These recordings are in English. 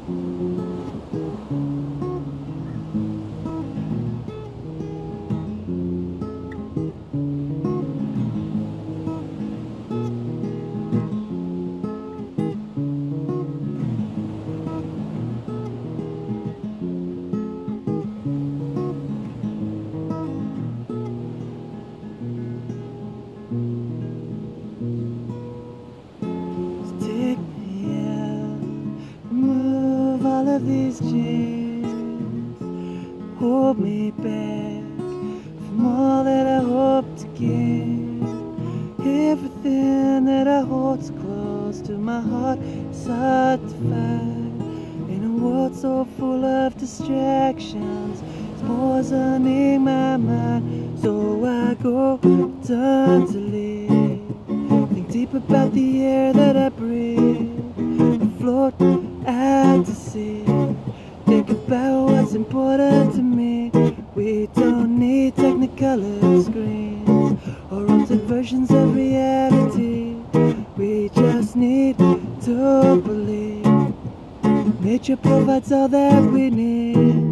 Take me out, remove all of these chains, hold me back from all that I hope to gain. Everything that I hold's close to my heart is hard to find. In a world so full of distractions, it's poisoning my mind. So I go turn to leave. Think deep about the air that I breathe, float out to sea. Think about what's important to me. We don't need technicolor screens or altered versions of reality. We just need to believe nature provides all that we need.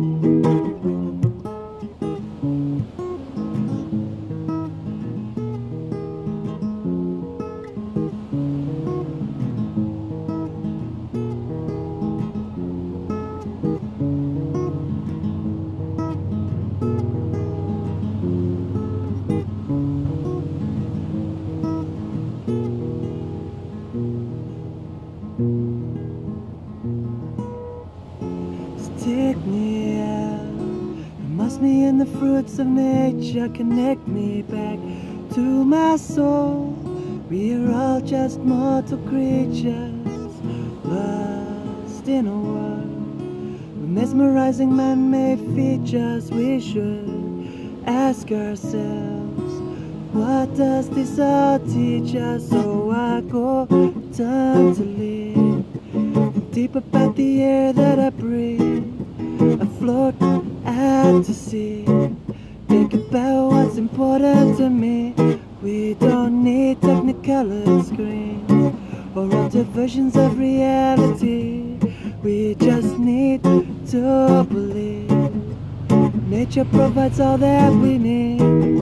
Take me out, immerse me in the fruits of nature, connect me back to my soul. We are all just mortal creatures, lost in a world with mesmerizing man-made features. We should ask ourselves, what does this all teach us? So I go turn to live, think deep about the air that I breathe, afloat out to sea. Think about what's important to me. We don't need technicolor screens or altered versions of reality. We just need to believe nature provides all that we need.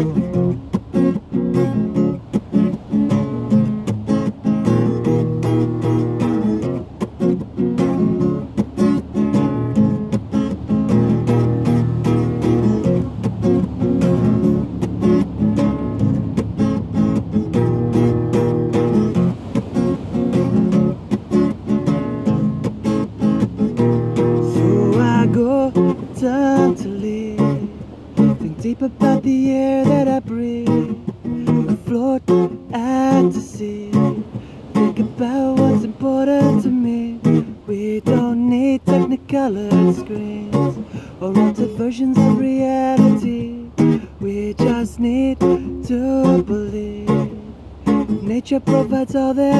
Turn to live, think deep about the air that I breathe, afloat out to sea. Think about what's important to me. We don't need technicolor screens or altered versions of reality. We just need to believe nature provides all that